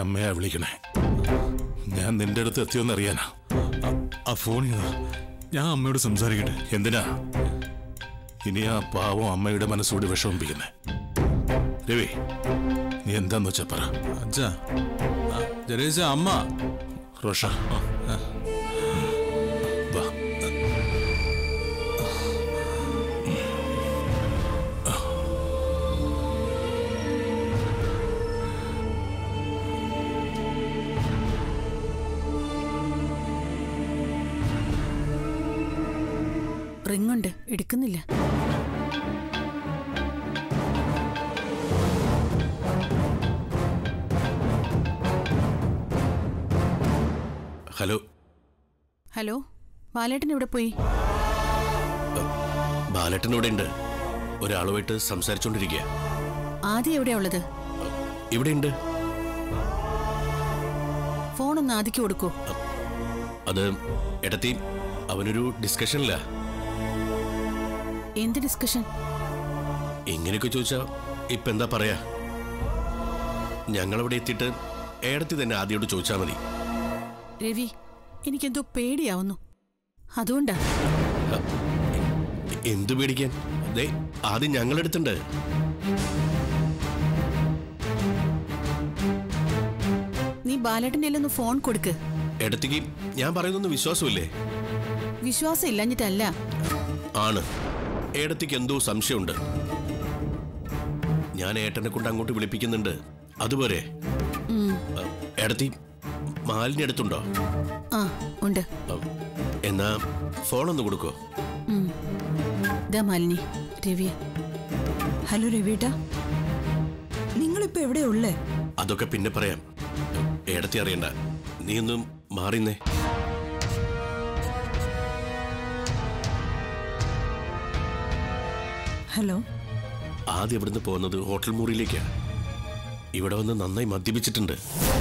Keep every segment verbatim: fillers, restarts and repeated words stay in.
അമ്മയെ വിളിക്കണേ. ഞാൻ നിന്റെ അടുത്ത് എത്തിയോന്നറിയാനാ. ആ ഫോൺ ഞാൻ അമ്മയോട് സംസാരിക്കട്ടെ. എന്തിനാ ഇനി ആ പാവം അമ്മയുടെ മനസ്സോട് വിഷമിപ്പിക്കുന്നേ? രവി, നീ എന്താന്ന് വെച്ചാ പറ. അച്ഛാ, ജരേശ, അമ്മ. റോഷ, വാ. റിങ്ങുണ്ട്, എടുക്കുന്നില്ല. ഹലോ. ഹലോ, ബാലേട്ടൻ എവിടെ പോയി? ബാലേട്ടൻ ഇവിടെ ഉണ്ട്. ഒരാളുമായിട്ട് സംസാരിച്ചോണ്ടിരിക്കുക. ആദ്യം എവിടെയാ ഉള്ളത്? ഇവിടെ ഉണ്ട്. ഫോണൊന്ന് ആദിക്ക് കൊടുക്കൂ. അത് എടത്തി, അവനൊരു ഡിസ്കഷനില്ല. എന്ത് ഡിസ്കഷൻ? ഇങ്ങനെയൊക്കെ ചോദിച്ചാ ഇപ്പൊ എന്താ പറയാ? ഞങ്ങളവിടെ എത്തിയിട്ട് ഏടത്തി തന്നെ ആദ്യയോട് ചോദിച്ചാ മതി. രവി, എനിക്കെന്തോ പേടിയാവുന്നു, അതുകൊണ്ടാ. എന്തു പേടിക്കാൻ? ദേ, ആദ്യം ഞങ്ങളെടുത്തുണ്ട്. നീ ബാലേട്ടൻ്റെ ഒന്ന് ഫോൺ കൊടുക്ക്. എടത്തിക്ക് ഞാൻ പറയുന്നൊന്നും വിശ്വാസമില്ലേ? വിശ്വാസം ഇല്ലഞ്ഞിട്ടല്ല. ആണ്. ഏടത്തിക്ക് എന്തോ സംശയമുണ്ട്. ഞാൻ ഏട്ടനെ കൊണ്ട് അങ്ങോട്ട് വിളിപ്പിക്കുന്നുണ്ട്. അതുപോലെ ഏടത്തി മാലിന്യ അടുത്തുണ്ടോ? ആ, ഉണ്ട്. എന്നാ ഫോണൊന്ന് കൊടുക്കോ? മാലിനി, രവിയ. ഹലോ രവിയേട്ടാ, നിങ്ങളിപ്പോ എവിടെയാ ഉള്ളേ? അതൊക്കെ പിന്നെ പറയാം. ഏടത്തി അറിയണ്ട, നീ ഒന്നും മാറിന്നേ. ഹലോ. ആദ്യം ഇവിടുന്ന് പോകുന്നത് ഹോട്ടൽ മുറിയിലേക്കാ. ഇവിടെ വന്ന് നന്നായി മദ്യപിച്ചിട്ടുണ്ട്.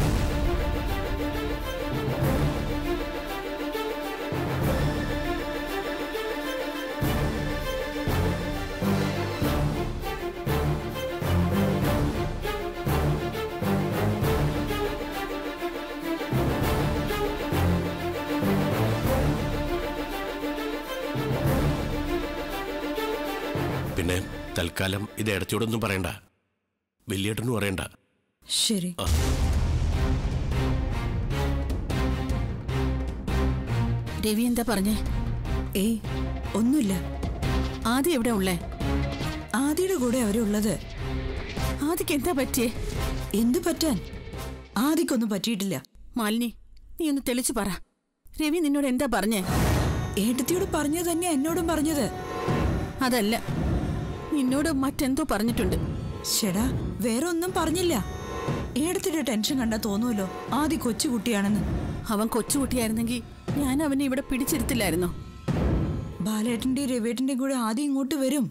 പിന്നെ തൽക്കാലം ഇത് ഇടത്തോടൊന്നും പറയണ്ട, വലിയേട്ടനും അറിയണ്ട. ശരി. രവി എന്താ പറഞ്ഞേ? ഏയ് ഒന്നുമില്ല. ആദ്യം എവിടെ ഉള്ളേ? ആദിയുടെ കൂടെ അവരുള്ളത്. ആദിക്ക് എന്താ പറ്റിയേ? എന്തു പറ്റാൻ? ആദിക്കൊന്നും പറ്റിയിട്ടില്ല. മാലിനി, നീ ഒന്ന് തെളിച്ചു പറ. രവി നിന്നോട് എന്താ പറഞ്ഞേ? ഏട്ടത്തിയോട് പറഞ്ഞത് തന്നെയാ എന്നോടും പറഞ്ഞത്. അതല്ല, നിന്നോട് മറ്റെന്തോ പറഞ്ഞിട്ടുണ്ട്. ശടാ, വേറെ ഒന്നും പറഞ്ഞില്ല. ഏടത്തിന്റെ ടെൻഷൻ കണ്ടാ തോന്നുമല്ലോ ആദി കൊച്ചുകുട്ടിയാണെന്ന്. അവൻ കൊച്ചുകുട്ടിയായിരുന്നെങ്കിൽ ഞാൻ അവനെ ഇവിടെ പിടിച്ചിരുത്തില്ലായിരുന്നോ? ബാലേട്ടന്റെയും രവിയേട്ടന്റെയും കൂടെ ആദ്യം ഇങ്ങോട്ട് വരും.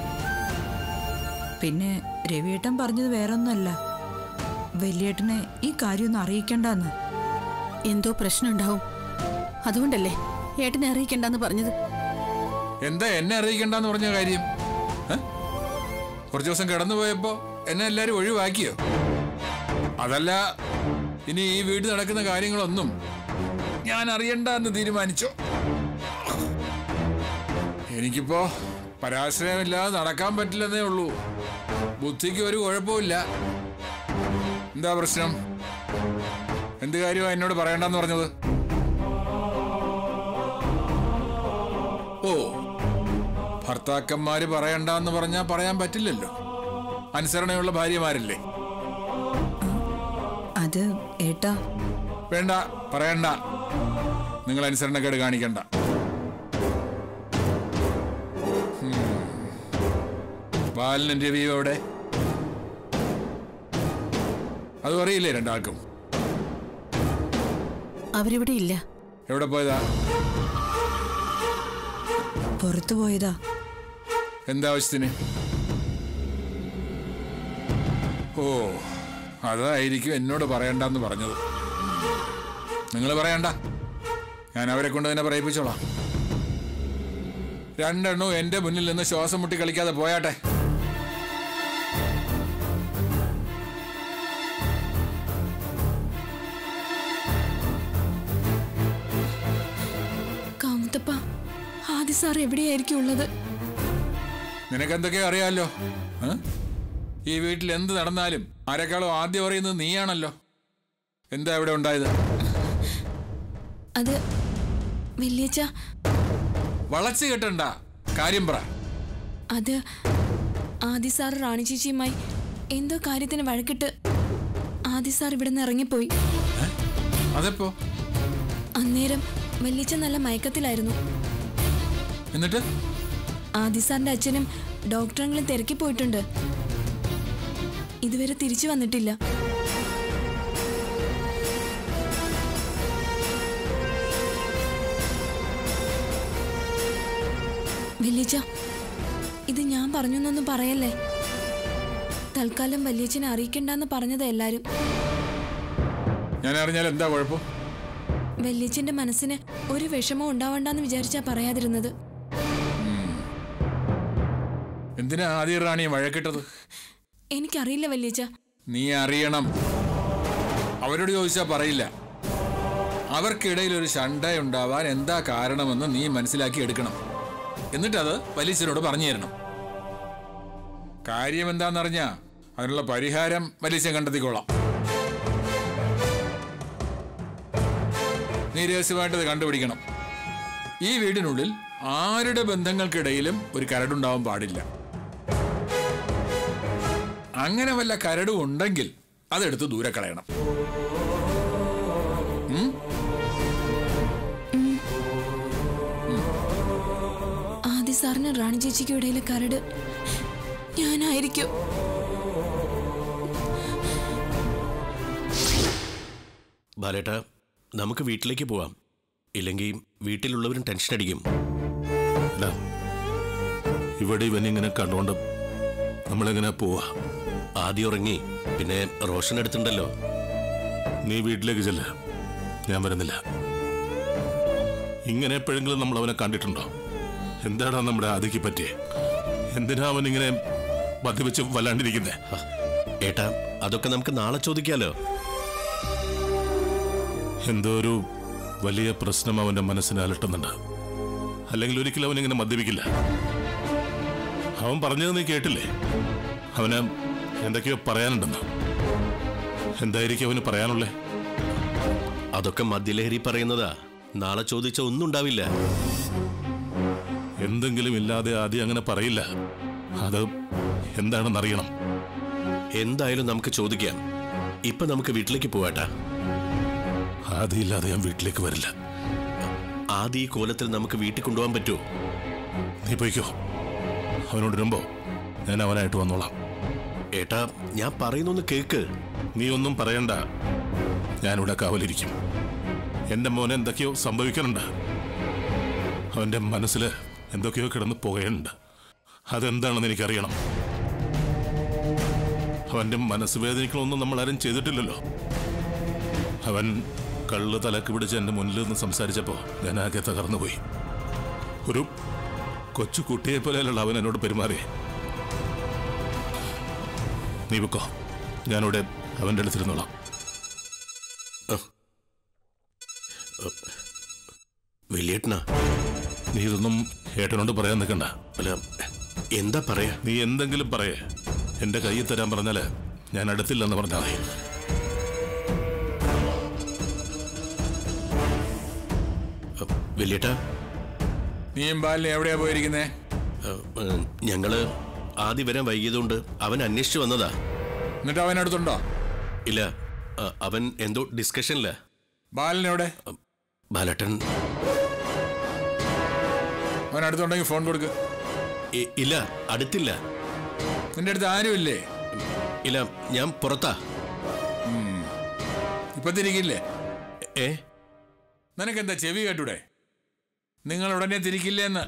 പിന്നെ രവിയേട്ടൻ പറഞ്ഞത് വേറൊന്നുമല്ല, വലിയേട്ടനെ ഈ കാര്യമൊന്നും അറിയിക്കണ്ടെന്ന്. എന്തോ പ്രശ്നം ഉണ്ടാവും, അതുകൊണ്ടല്ലേ ഏട്ടനെ അറിയിക്കണ്ടെന്ന് പറഞ്ഞത്. എന്താ എന്നെ അറിയിക്കണ്ടെന്ന് പറഞ്ഞ കാര്യം? കുറച്ചു ദിവസം കിടന്നുപോയപ്പോ എന്നെ എല്ലാരും ഒഴിവാക്കിയോ? അതല്ല, ഇനി ഈ വീട്ടിൽ നടക്കുന്ന കാര്യങ്ങളൊന്നും ഞാൻ അറിയണ്ട എന്ന് തീരുമാനിച്ചോ? എനിക്കിപ്പോ പരാശ്രയമില്ലാതെ നടക്കാൻ പറ്റില്ലെന്നേ ഉള്ളൂ. ബുദ്ധിക്ക് ഒരു കുഴപ്പമില്ല. എന്താ പ്രശ്നം? എന്ത് കാര്യമാണ് എന്നോട് പറയണ്ടെന്ന് പറഞ്ഞത്? ഓ, ഭർത്താക്കന്മാര് പറയണ്ടെന്ന് പറഞ്ഞാൽ പറയാൻ പറ്റില്ലല്ലോ. അനുസരണയുള്ള ഭാര്യമാരില്ലേ? അത് ഏട്ടാ വേണ്ട, പറയണ്ട. നിങ്ങൾ അനുസരണക്കേട് കാണിക്കണ്ട. ബാലനും രവിയും എവിടെ? അതും അറിയില്ലേ രണ്ടാൾക്കും? അവരിവിടെ ഇല്ല. എവിടെ പോയതാ? പുറത്തു പോയതാ. എന്താവശ്യത്തിന്? ഓ, അതായിരിക്കും എന്നോട് പറയണ്ടെന്ന് പറഞ്ഞത്. നിങ്ങൾ പറയണ്ട, ഞാൻ അവരെ കൊണ്ട് തന്നെ പറയിപ്പിച്ചോളാം. രണ്ടെണ്ണവും എന്റെ മുന്നിൽ നിന്ന് ശ്വാസം മുട്ടി കളിക്കാതെ പോയാട്ടെ. ആദി സാർ എവിടെയായിരിക്കും ഉള്ളത്? നിനക്കെന്തൊക്കെയോ അറിയാമല്ലോ. ഈ വീട്ടിൽ എന്ത് നടന്നാലും ആരെക്കാളും ആദ്യം അറിയുന്നത് നീയാണല്ലോ. എന്താ ഇവിടെ ഉണ്ടായത്? അത് വല്യച്ഛ, വളച്ചു കെട്ടണ്ട, കാര്യം പറ. അത് ആദി സാർ റാണി ചേച്ചിയുമായി എന്തോ കാര്യത്തിന് വഴക്കിട്ട് ആദി സാർ ഇവിടെ നിന്ന് ഇറങ്ങിപ്പോയി. അതെപ്പോ? അന്നേരം വല്യച്ഛ നല്ല മയക്കത്തിലായിരുന്നു. എന്നിട്ട് ആദി സാറിന്റെ അച്ഛനും ഡോക്ടറെങ്കിലും തിരക്കി പോയിട്ടുണ്ട്. ഇതുവരെ തിരിച്ചു വന്നിട്ടില്ല. വല്യച്ഛ, ഇത് ഞാൻ പറഞ്ഞൊന്നും പറയല്ലേ. തൽക്കാലം വല്യച്ഛനെ അറിയിക്കണ്ടെന്ന് പറഞ്ഞത് എല്ലാരും. ഞാൻ അറിഞ്ഞാൽ എന്താ കുഴപ്പം? വല്യച്ഛന്റെ മനസ്സിന് ഒരു വിഷമം ഉണ്ടാവണ്ടെന്ന് വിചാരിച്ചാ പറയാതിരുന്നത്. എന്തിനാ ആദ്യ റാണിയെ വഴക്കിട്ടത്? എനിക്കറിയില്ല വല്യച്ഛ. നീ അറിയണം. അവരോട് ചോദിച്ചാ പറയില്ല. അവർക്കിടയിൽ ഒരു ശണ്ടയുണ്ടാവാൻ എന്താ കാരണമെന്ന് നീ മനസ്സിലാക്കി എടുക്കണം. എന്നിട്ടത് വലിയച്ഛനോട് പറഞ്ഞു തരണം. കാര്യം എന്താണെന്നറിഞ്ഞാ അതിനുള്ള പരിഹാരം വലിയച്ഛൻ കണ്ടെത്തിക്കോളാം. നീ രഹസ്യമായിട്ടത് കണ്ടുപിടിക്കണം. ഈ വീടിനുള്ളിൽ ആരുടെ ബന്ധങ്ങൾക്കിടയിലും ഒരു കരടുണ്ടാവാൻ പാടില്ല. അങ്ങനെ വല്ല കരടും ഉണ്ടെങ്കിൽ അതെടുത്ത് ദൂരെ കളയണം. ആദി സാറിന് റാണി ചേച്ചിക്കും ഇടയിലെ കരട് ഞാനായിരിക്കും. ബാലേട്ട, നമുക്ക് വീട്ടിലേക്ക് പോവാം. ഇല്ലെങ്കിൽ വീട്ടിലുള്ളവരും ടെൻഷൻ അടിക്കും. ഇവിടെ ഇവനിങ്ങനെ കണ്ടുകൊണ്ട് നമ്മളെങ്ങനെ പോവാ? ആദ്യം ഉറങ്ങി, പിന്നെ റോഷൻ എടുത്തിട്ടുണ്ടല്ലോ. നീ വീട്ടിലേക്ക് ചെല്ല, ഞാൻ വരുന്നില്ല. ഇങ്ങനെ എപ്പോഴെങ്കിലും നമ്മൾ അവനെ കണ്ടിട്ടുണ്ടോ? എന്താടാ നമ്മുടെ ആദിക്ക് പറ്റിയേ? എന്തിനാ അവൻ ഇങ്ങനെ മദ്യപിച്ച് വല്ലാണ്ടിരിക്കുന്നേ? ഏട്ടാ, അതൊക്കെ നമുക്ക് നാളെ ചോദിക്കാലോ. എന്തോ ഒരു വലിയ പ്രശ്നം അവന്റെ മനസ്സിനെ അലട്ടുന്നുണ്ട്. അല്ലെങ്കിൽ ഒരിക്കലും അവൻ ഇങ്ങനെ മദ്യപിക്കില്ല. അവൻ പറഞ്ഞത് നീ കേട്ടില്ലേ? അവന് എന്തൊക്കെയോ പറയാനുണ്ടെന്ന്. എന്തായിരിക്കും അവന് പറയാനുള്ളേ? അതൊക്കെ മദ്യലഹരി പറയുന്നതാ. നാളെ ചോദിച്ച ഒന്നും ഉണ്ടാവില്ല. എന്തെങ്കിലും ഇല്ലാതെ ആദ്യം അങ്ങനെ പറയില്ല. അത് എന്താണെന്ന് അറിയണം. എന്തായാലും നമുക്ക് ചോദിക്കാം. ഇപ്പൊ നമുക്ക് വീട്ടിലേക്ക് പോവാട്ടാ. ആദ്യം ഇല്ലാതെ ഞാൻ വീട്ടിലേക്ക് വരില്ല. ആദ്യ ഈ കോലത്തിൽ നമുക്ക് വീട്ടിൽ കൊണ്ടുപോകാൻ പറ്റുമോ? നീ പോയിക്കോ. അവനോട് വരുമ്പോ ഞാൻ അവനായിട്ട് വന്നോളാം. ഏട്ടാ, ഞാൻ പറയുന്നൊന്ന് കേക്ക്. നീ ഒന്നും പറയണ്ട, ഞാനിവിടെ കാവലിരിക്കും. എന്റെ മോനെ എന്തൊക്കെയോ സംഭവിക്കുന്നുണ്ട്. അവന്റെ മനസ്സിൽ എന്തൊക്കെയോ കിടന്ന് പുകയുണ്ട്. അതെന്താണെന്ന് എനിക്കറിയണം. അവന്റെ മനസ്സ് വേദനിക്കണമെന്നും നമ്മൾ ആരും ചെയ്തിട്ടില്ലല്ലോ. അവൻ കള്ള് തലക്ക് പിടിച്ച് എന്റെ മുന്നിൽ നിന്ന് സംസാരിച്ചപ്പോ ഞാൻ ആകെ തകർന്നുപോയി. ഒരു കൊച്ചു കുട്ടിയെ പോലെയല്ല അവൻ എന്നോട് പെരുമാറിയേ. നീ വെക്കോ, ഞാനിവിടെ അവന്റെ അടുത്തിരുന്നോളാം. വലിയേട്ടനാ, നീ ഇതൊന്നും ഏട്ടനോട് പറയാൻ നിൽക്കണ്ട. അല്ല, എന്താ പറയാ? നീ എന്തെങ്കിലും പറയേ. എന്റെ കയ്യിൽ തരാൻ പറഞ്ഞാല് ഞാൻ അടുത്തില്ലെന്ന് പറഞ്ഞാൽ മതി. വലിയേട്ടാ, നീയും ബാലിനെ എവിടെയാ പോയിരിക്കുന്നേ? ഞങ്ങള് ആദ്യം വരാൻ വൈകിയതുകൊണ്ട് അവൻ അന്വേഷിച്ചു വന്നതാ. എന്നിട്ട് അവൻ അടുത്തുണ്ടോ? ഇല്ല, അവൻ എന്തോ ഡിസ്കഷനില്ല. ബാലനെവിടെ? ബാലട്ടൻ അവൻ അടുത്തുണ്ടെങ്കിൽ ഫോൺ കൊടുക്ക്. ഇല്ല, അടുത്തില്ല. നിന്റെ അടുത്ത് ആരുമില്ലേ? ഇല്ല, ഞാൻ പുറത്താ. ഇപ്പൊ തിരിക്കില്ലേ? ഏ, നിനക്കെന്താ ചെവി കേട്ടൂടെ? നിങ്ങൾ ഉടനെ തിരിക്കില്ലേന്ന്.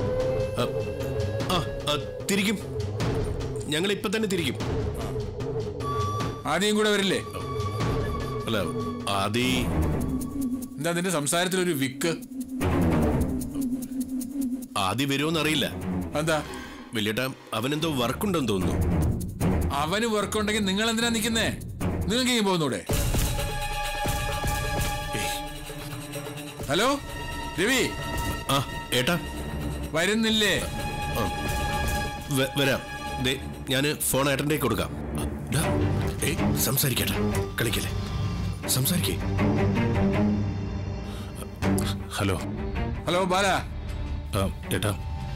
തിരിക്കും, ഞങ്ങൾ ഇപ്പൊ തന്നെ തിരിക്കും. ആദ്യം കൂടെ വരില്ലേ? അല്ല, ആദി എന്താ നിന്റെ സംസാരത്തിലൊരു വിക്ക്? ആദി വരുമോന്നറിയില്ല. എന്താ? വലിയേട്ടാ, അവനെന്തോ വർക്കുണ്ടെന്ന് തോന്നുന്നു. അവന് വർക്കുണ്ടെങ്കിൽ നിങ്ങൾ എന്തിനാ നിൽക്കുന്നേ? നിങ്ങൾക്ക് ഇങ്ങനെ പോകുന്നൂടെ? ഹലോ രവി. ആ ഏട്ടാ, വരുന്നില്ലേ? വ- വരാം. ദേ, ഞാൻ ഫോൺ ഏട്ടൻ്റെ കൊടുക്കാം. ഡാ, ഏയ് സംസാരിക്കട്ടെ, കളിക്കല്ലേ, സംസാരിക്കേ. ഹലോ. ഹലോ ബാല. ആ, ഏട്ടാ.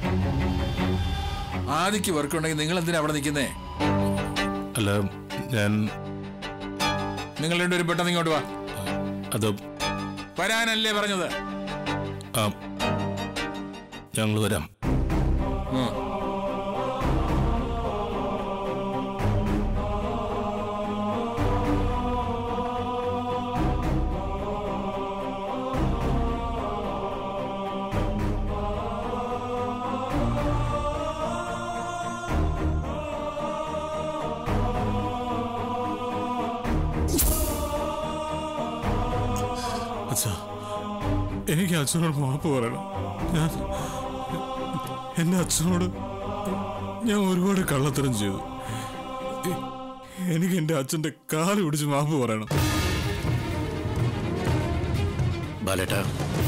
ആദിക്ക് വർക്ക് ഉണ്ടെങ്കിൽ നിങ്ങൾ എന്തിനാ അവിടെ നിൽക്കുന്നേ? അല്ല, ഞാൻ നിങ്ങൾ രണ്ടുപേരും പെട്ടെന്ന് ഇങ്ങോട്ട് വാ. അത് വരാനല്ലേ പറഞ്ഞത്? ആ, ഞങ്ങൾ വരാം. ഉം. അച്ഛാ, എനിക്ക് അച്ഛനോട് മാപ്പ് പറയണം. ഞാൻ എൻ്റെ അച്ഛനോട് ഞാൻ ഒരുപാട് കള്ളത്തരം ചെയ്തു. എ- എനിക്ക് എൻ്റെ അച്ഛൻ്റെ കാല് പിടിച്ച് മാപ്പ് പറയണം. ബാലേട്ടാ,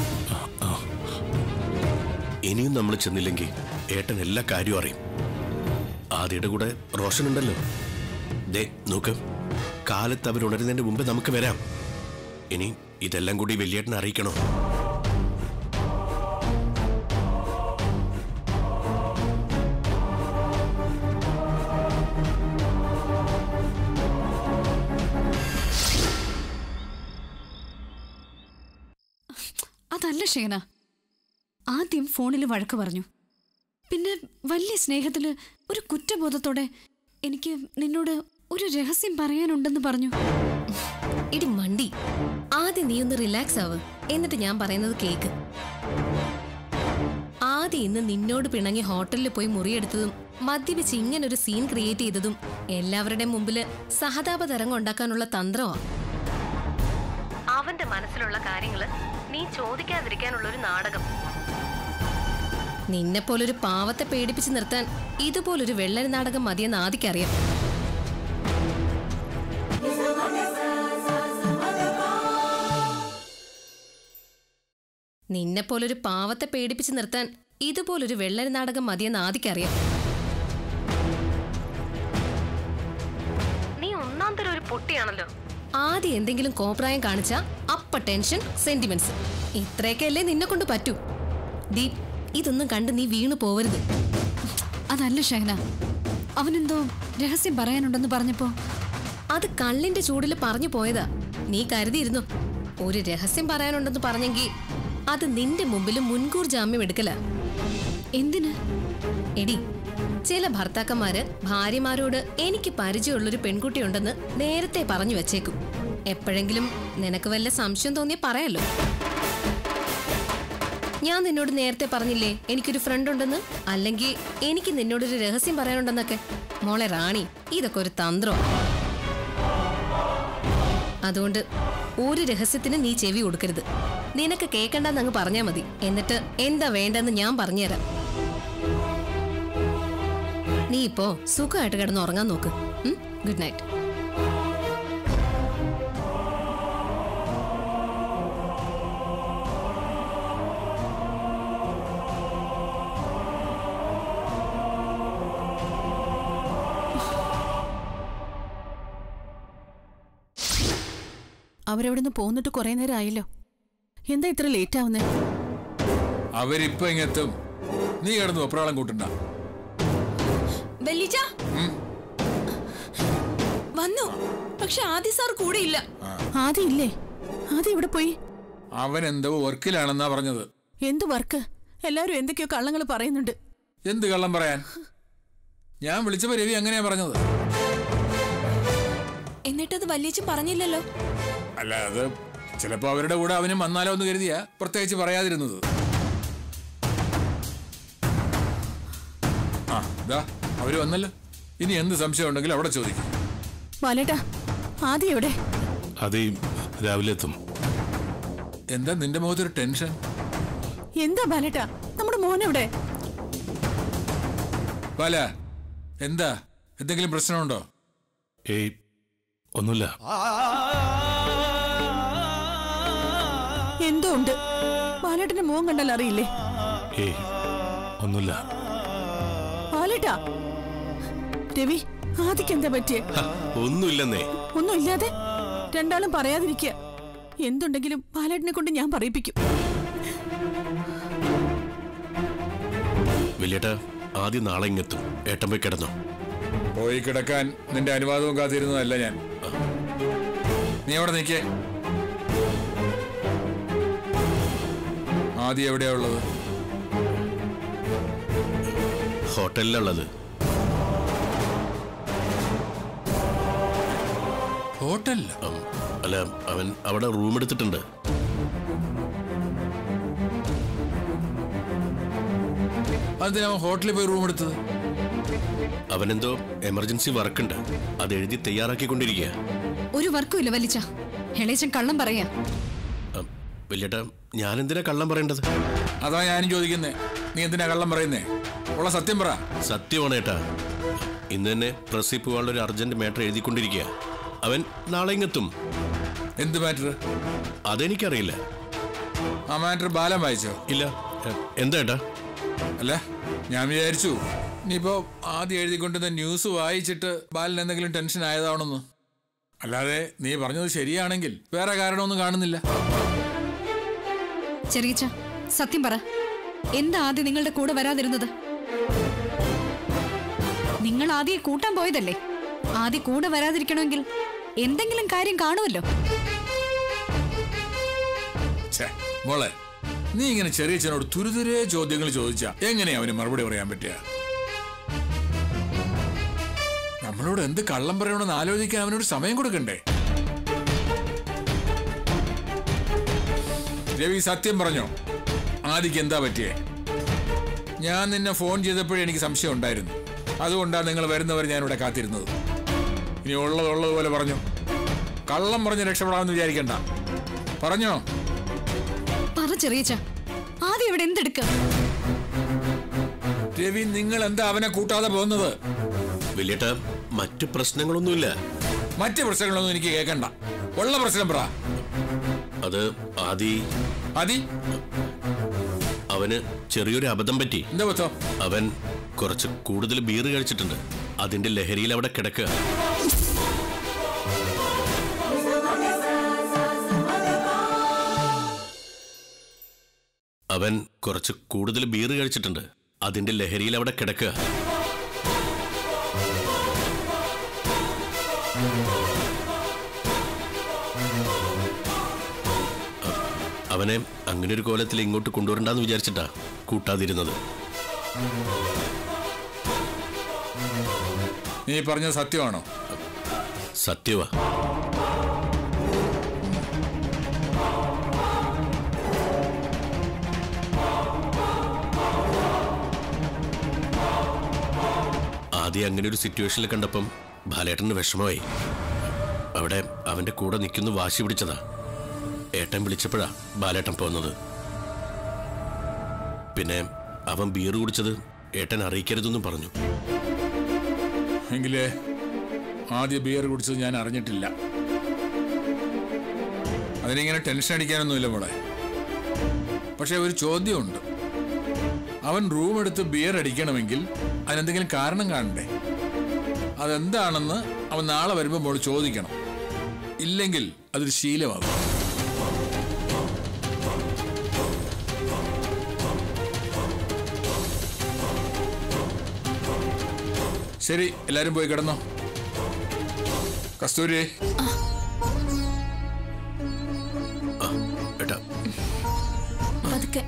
ഇനിയും നമ്മൾ ചെന്നില്ലെങ്കിൽ ഏട്ടൻ എല്ലാ കാര്യവും അറിയും. ആദ്യയുടെ കൂടെ റോഷൻ ഉണ്ടല്ലോ. ദേ നോക്ക്, കാലത്ത് അവരുണരുന്നതിന്റെ മുമ്പേ നമുക്ക് വരാം. ഇനി ഇതെല്ലാം കൂടി വലിയേട്ടനെ അറിയിക്കണോ? അതല്ല ഷേന, ആദ്യം ഫോണിൽ വഴക്ക് പറഞ്ഞു, പിന്നെ വലിയ സ്നേഹത്തില് ഒരു കുറ്റബോധത്തോടെ എനിക്ക് നിന്നോട് ഒരു രഹസ്യം പറയാനുണ്ടെന്ന് പറഞ്ഞു. ഇടി മണ്ടി, ആദ്യം നീ ഒന്ന് റിലാക്സ് ആവ്, എന്നിട്ട് ഞാൻ പറയുന്നത് കേക്ക്. ആദ്യം ഇന്ന് നിന്നോട് പിണങ്ങി ഹോട്ടലിൽ പോയി മുറിയെടുത്തതും മദ്യപിച്ച് ഇങ്ങനൊരു സീൻ ക്രിയേറ്റ് ചെയ്തതും എല്ലാവരുടെയും മുമ്പില് സഹതാപ തരംഗം ഉണ്ടാക്കാനുള്ള തന്ത്രമാണ്. അവന്റെ മനസ്സിലുള്ള കാര്യങ്ങള് നീ ചോദിക്കാതിരിക്കാനുള്ള ഒരു നാടകം. നിന്നെ പോലൊരു പാവത്തെ പേടിപ്പിച്ച് നിർത്താൻ ഇതുപോലൊരു വെള്ളരി നാടകം മതിയെന്ന് ആദിക്കറിയാം. നിന്നെ പോലൊരു പാവത്തെ പേടിപ്പിച്ച് നിർത്താൻ ഇതുപോലൊരു വെള്ളരി നാടകം മതിയെന്ന് ആദിക്കറിയാം. നീ ഒന്നാം തരം ഒരു പൊട്ടിയാണല്ലോ. ആദ്യം എന്തെങ്കിലും കോപ്രായം കാണിച്ച അപ്പ ടെൻഷൻ, സെന്റിമെന്റ്സ്, ഇത്രയൊക്കെയല്ലേ നിന്നെ കൊണ്ട് പറ്റൂ. ദീ, ഇതൊന്നും കണ്ട് നീ വീണു പോവരുത്. അതല്ല ഷഹന, അവനെന്തോ രഹസ്യം പറയാനുണ്ടെന്ന് പറഞ്ഞപ്പോ അത് കള്ളിന്റെ ചൂടില് പറഞ്ഞു പോയതാ. നീ കരുതിയിരുന്നു ഒരു രഹസ്യം പറയാനുണ്ടെന്ന് പറഞ്ഞെങ്കിൽ അത് നിന്റെ മുമ്പിൽ മുൻകൂർ ജാമ്യം എടുക്കല. എന്തിന്? എടി, ചില ഭർത്താക്കന്മാര് ഭാര്യമാരോട് എനിക്ക് പരിചയമുള്ളൊരു പെൺകുട്ടിയുണ്ടെന്ന് നേരത്തെ പറഞ്ഞു വെച്ചേക്കും. എപ്പോഴെങ്കിലും നിനക്ക് വല്ല സംശയം തോന്നിയ പറയാലോ. ഞാൻ നിന്നോട് നേരത്തെ പറഞ്ഞില്ലേ എനിക്കൊരു ഫ്രണ്ട് ഉണ്ടെന്ന്, അല്ലെങ്കിൽ എനിക്ക് നിന്നോടൊരു രഹസ്യം പറയാനുണ്ടെന്നൊക്കെ. മോളെ റാണി, ഇതൊക്കെ ഒരു തന്ത്രമാണ്. അതുകൊണ്ട് ഒരു രഹസ്യത്തിന് നീ ചെവി കൊടുക്കരുത്. നിനക്ക് കേൾക്കണ്ടെന്ന് അങ്ങ് പറഞ്ഞാൽ മതി. എന്നിട്ട് എന്താ വേണ്ടെന്ന് ഞാൻ പറഞ്ഞുതരാം. നീ ഇപ്പോ സുഖമായിട്ട് കിടന്ന് ഉറങ്ങാൻ നോക്ക്. Good night. അവരവിടുന്ന് പോന്നിട്ട് കുറെ നേരം ആയല്ലോ. എന്താ ഇത്ര ലേറ്റ് ആവുന്നേ? അവരിപ്പോ ഇങ്ങെത്തും. നീ കിടന്നു ഒപ്രാളം കൂട്ടണ്ട. വന്നു, പക്ഷെ ആദി സാർ കൂടെ ഇല്ല. ആദി ഇല്ലേ? ആദി ഇവിടെ പോയി? അവൻ എന്തോ വർക്കിലാണെന്നാ പറഞ്ഞത്. എന്ത് വർക്ക്? എല്ലാരും എന്തൊക്കെയോ കള്ളങ്ങൾ പറയുന്നുണ്ട്. എന്ത് കള്ളം പറയാൻ? ഞാൻ വിളിച്ചപ്പോ രവി അങ്ങനെയാ പറഞ്ഞത്. എന്നിട്ടത് വല്യച്ഛൻ പറഞ്ഞില്ലല്ലോ. അല്ല, അത് ചിലപ്പോ അവരുടെ കൂടെ അവനും വന്നാലോ എന്ന് കരുതിയാ പ്രത്യേകിച്ച് പറയാതിരുന്നത്. ആ ഇതാ അവര് വന്നല്ലോ. ഇനി എന്ത് സംശയം ഉണ്ടെങ്കിലും അവിടെ ചോദിക്കും. ബാലേട്ടാ, ആദി എവിടെ? ആദി രാവിലെ എത്തും. എന്താ നിന്റെ മുഖത്തൊരു ടെൻഷൻ? എന്താ ബാലേട്ടാ, നമ്മുടെ മോൻ എവിടെ? ബാല, എന്താ എന്തെങ്കിലും പ്രശ്നമുണ്ടോ? ഏയ്, ഒന്നുമില്ല. എന്തോ ഉണ്ട്. ബാലേട്ടന്റെ മോൻ കണ്ടാൽ അറിയില്ലേ? ഏയ്, ഒന്നുമില്ല. ബാലേട്ടാ, രവി ആദിക്ക് എന്താ പറ്റിയേ? ഒന്നുമില്ലെന്നേ. ഒന്നുമില്ലാതെ രണ്ടാളും പറയാതിരിക്കുക. എന്തുണ്ടെങ്കിലും ബാലേട്ടനെ കൊണ്ട് ഞാൻ പറയിപ്പിക്കും. വലിയേട്ടാ, ആദ്യം നാളെ ഇങ്ങെത്തും. ഏട്ടൻ പോയി കിടന്നോ? പോയി കിടക്കാൻ നിന്റെ അനുവാദവും കാത്തിരുന്നതല്ല ഞാൻ. നീ അവിടെ നിൽക്കേ. ആദ്യം എവിടെയാ ഉള്ളത്? ഹോട്ടലിലുള്ളത്. ഹോട്ടലിൽ? അല്ല, അവൻ അവിടെ റൂം എടുത്തിട്ടുണ്ട്. അതിന് അവൻ ഹോട്ടലിൽ പോയി റൂം എടുത്തത്? അവനെന്തോ എമർജൻസി വർക്കുണ്ട്, അത് എഴുതി തയ്യാറാക്കിക്കൊണ്ടിരിക്കുക. ഒരു വർക്കും ഇല്ല വലിച്ച. ഹെളേച്ചൻ കള്ളം പറയാ. വലിയേട്ടാ, ഞാൻ എന്തിനാ കള്ളം പറയേണ്ടത്? അതാ ഞാനും ചോദിക്കുന്നേ. നീ എന്തിനാ കള്ളം പറയുന്നേ? ഉള്ള സത്യം പറ. സത്യമാണ് ഏട്ടാ. ഇന്ന് തന്നെ പ്രസ്സിൽ പോകാനുള്ള ഒരു അർജന്റ് മാറ്റർ എഴുതിക്കൊണ്ടിരിക്കുക. അവൻ നാളെ ഇങ്ങെത്തും. എന്ത് മാറ്റർ? അതെനിക്കറിയില്ല. ആ മാറ്റർ ബാലൻ വായിച്ചോ? ഇല്ല. എന്താ ഏട്ടാ? അല്ല, ഞാൻ വിചാരിച്ചു ഇനിയിപ്പോ ആദ്യം എഴുതിക്കൊണ്ടിരുന്ന ന്യൂസ് വായിച്ചിട്ട് ബാലൻ എന്തെങ്കിലും ടെൻഷൻ ആയതാണെന്ന്. അല്ലാതെ നീ പറഞ്ഞത് ശരിയാണെങ്കിൽ വേറെ കാരണമൊന്നും കാണുന്നില്ല. ചെറിയച്ച, സത്യം പറ. എന്താ ആദ്യം നിങ്ങളുടെ കൂടെ വരാതിരുന്നത്? നിങ്ങൾ ആദ്യം കൂട്ടാൻ പോയതല്ലേ? ആദ്യം കൂടെ വരാതിരിക്കണമെങ്കിൽ എന്തെങ്കിലും കാര്യം കാണുമല്ലോ. മോളെ, നീ ഇങ്ങനെ ചെറിയച്ചനോട് തുരുതുരേ ചോദ്യങ്ങൾ ചോദിച്ചാ എങ്ങനെയാ അവന് മറുപടി പറയാൻ പറ്റുക? നമ്മളോട് എന്ത് കള്ളം പറയണമെന്ന് ആലോചിക്കാൻ അവനോട് സമയം കൊടുക്കണ്ടേ? രവി, സത്യം പറഞ്ഞോ, ആദിക്ക് എന്താ പറ്റിയേ? ഞാൻ നിന്നെ ഫോൺ ചെയ്തപ്പോഴേ എനിക്ക് സംശയം ഉണ്ടായിരുന്നു. അതുകൊണ്ടാണ് നിങ്ങൾ വരുന്നവർ ഞാനിവിടെ കാത്തിരുന്നത്. ഇനി ഉള്ളത് ഉള്ളതുപോലെ പറഞ്ഞു. കള്ളം പറഞ്ഞ് രക്ഷപ്പെടാമെന്ന് വിചാരിക്കണ്ട. പറഞ്ഞോ? പറ ചെറിയച്ച, ആദ്യം ഇവിടെ എന്തെടുക്ക? രവി, നിങ്ങൾ എന്താ അവനെ കൂട്ടാതെ പോകുന്നത്? വലിയേട്ടാ, മറ്റു പ്രശ്നങ്ങളൊന്നുമില്ല. മറ്റു പ്രശ്നങ്ങളൊന്നും എനിക്ക് കേൾക്കണ്ട. ഉള്ള പ്രശ്നം പറ. അത് ആദി ആദി അവന് ചെറിയൊരു അബദ്ധം പറ്റി. എന്താ പറ്റോ? അവൻ കുറച്ച് കൂടുതൽ ബീർ കഴിച്ചിട്ടുണ്ട്. അതിന്റെ ലഹരിയിൽ അവിടെ കിടക്കുക. അവൻ കുറച്ച് കൂടുതൽ ബീർ കഴിച്ചിട്ടുണ്ട്. അതിന്റെ ലഹരിയിൽ അവിടെ കിടക്കുക. അവനെ അങ്ങനെ ഒരു കോലത്തിൽ ഇങ്ങോട്ട് കൊണ്ടുവരണ്ടെന്ന് വിചാരിച്ചിട്ടാ കൂട്ടാതിരുന്നത്. നീ പറഞ്ഞത് സത്യമാണോ? സത്യവാ. ആദ്യം അങ്ങനെ ഒരു സിറ്റുവേഷനിൽ കണ്ടപ്പം ബാലേട്ടന് വിഷമമായി. അവിടെ അവന്റെ കൂടെ നിൽക്കുന്നു വാശി പിടിച്ചതാ. ഏട്ടൻ വിളിച്ചപ്പോഴാ ബാലേട്ടൻ പോന്നത്. പിന്നെ അവൻ ബീർ കുടിച്ചത് ഏട്ടൻ അറിയിക്കരുതെന്നും പറഞ്ഞു. എങ്കിലേ ആദ്യം ബിയർ കുടിച്ചത് ഞാൻ അറിഞ്ഞിട്ടില്ല. അതിനിങ്ങനെ ടെൻഷൻ അടിക്കാനൊന്നുമില്ല മോളെ. പക്ഷെ ഒരു ചോദ്യമുണ്ട്. അവൻ റൂം എടുത്ത് ബിയർ അടിക്കണമെങ്കിൽ അതിനെന്തെങ്കിലും കാരണം കാണണ്ടേ? അതെന്താണെന്ന് അവൻ നാളെ വരുമ്പോൾ മോള് ചോദിക്കണം. ഇല്ലെങ്കിൽ അതൊരു ശീലമാകും. ശരി, എല്ലാരും പോയി കിടന്നോ. കസ്തൂരി, ഏട്ടാ പതുക്കെ.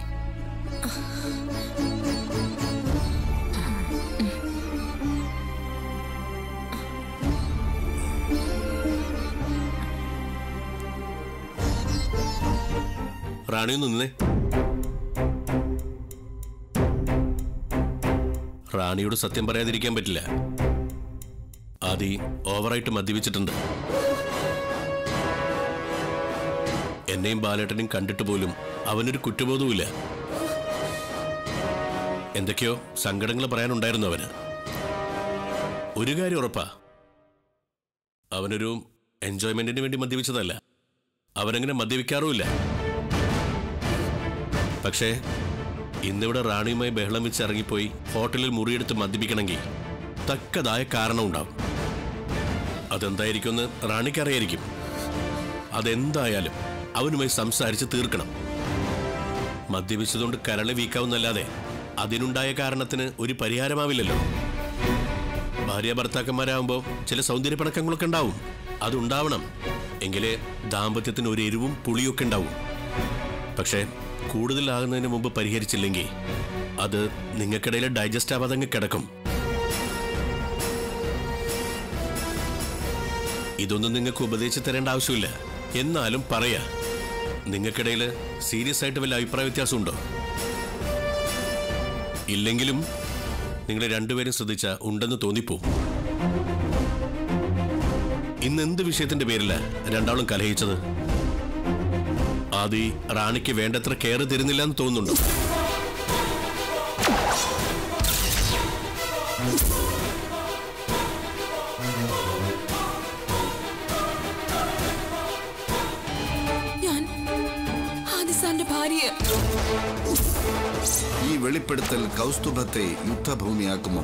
റാണി നിന്നേ. റാണിയോട് സത്യം പറയാതിരിക്കാൻ പറ്റില്ല. ആദി ഓവറായിട്ട് മദ്യപിച്ചിട്ടുണ്ട്. എന്നെയും ബാലേട്ടനെയും കണ്ടിട്ട് പോലും അവനൊരു കുറ്റബോധവുമില്ല. എന്തൊക്കെയോ സങ്കടങ്ങൾ പറയാനുണ്ടായിരുന്നു അവന്. ഒരു കാര്യം ഉറപ്പാ, അവനൊരു എൻജോയ്മെന്റിന് വേണ്ടി മദ്യപിച്ചതല്ല. അവനങ്ങനെ മദ്യപിക്കാറുമില്ല. പക്ഷേ ഇന്നിവിടെ റാണിയുമായി ബഹളം വെച്ച് ഇറങ്ങിപ്പോയി ഹോട്ടലിൽ മുറിയെടുത്ത് മദ്യപിക്കണമെങ്കിൽ തക്കതായ കാരണം ഉണ്ടാവും. അതെന്തായിരിക്കുമെന്ന് റാണിക്കറിയായിരിക്കും. അതെന്തായാലും അവനുമായി സംസാരിച്ച് തീർക്കണം. മദ്യപിച്ചതുകൊണ്ട് കരളെ വീക്കാവുന്നല്ലാതെ അതിനുണ്ടായ കാരണത്തിന് ഒരു പരിഹാരമാവില്ലല്ലോ. ഭാര്യ ഭർത്താക്കന്മാരാകുമ്പോൾ ചില സൗന്ദര്യപ്പണക്കങ്ങളൊക്കെ ഉണ്ടാവും. അതുണ്ടാവണം, എങ്കിലേ ദാമ്പത്യത്തിന് ഒരു എരിവും പുളിയൊക്കെ ഉണ്ടാവും. പക്ഷേ കൂടുതലാകുന്നതിന് മുമ്പ് പരിഹരിച്ചില്ലെങ്കിൽ അത് നിങ്ങൾക്കിടയിൽ ഡൈജസ്റ്റ് ആവാതെ അങ്ങ് കിടക്കും. ഇതൊന്നും നിങ്ങൾക്ക് ഉപദേശിച്ച് തരേണ്ട ആവശ്യമില്ല. എന്നാലും പറയാ, നിങ്ങൾക്കിടയിൽ സീരിയസ് ആയിട്ട് വല്ല അഭിപ്രായ വ്യത്യാസമുണ്ടോ? ഇല്ലെങ്കിലും നിങ്ങൾ രണ്ടുപേരും ശ്രദ്ധിച്ച ഉണ്ടെന്ന് തോന്നിപ്പോവും. ഇന്ന് എന്ത് വിഷയത്തിന്റെ പേരില രണ്ടാളും കലഹിച്ചത്? ആദി റാണിക്ക് വേണ്ടത്ര കെയർ തരുന്നില്ല എന്ന് തോന്നുന്നുണ്ടോ? ഞാൻ ആദി സാറിന്റെ ഭാര്യ. ഈ വെളിപ്പെടുത്തൽ കൗസ്തുഭത്തെ യുദ്ധഭൂമിയാക്കുമോ?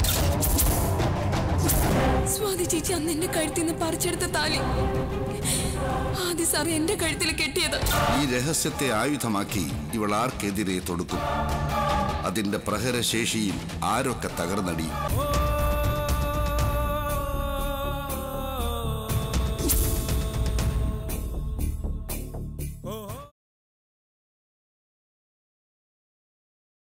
സ്വാതി ചേച്ചി അന്ന് എന്റെ കഴുത്തിൽ നിന്ന് പറിച്ചെടുത്ത താലി ആദി സാർ എന്റെ കഴുത്തിൽ കെട്ടിയത്. ഈ രഹസ്യത്തെ ആയുധമാക്കി ഇവൾ ആർക്കെതിരെ തൊടുക്കും? അതിന്റെ പ്രഹരശേഷിയിൽ ആരൊക്കെ തകർന്നടിയും?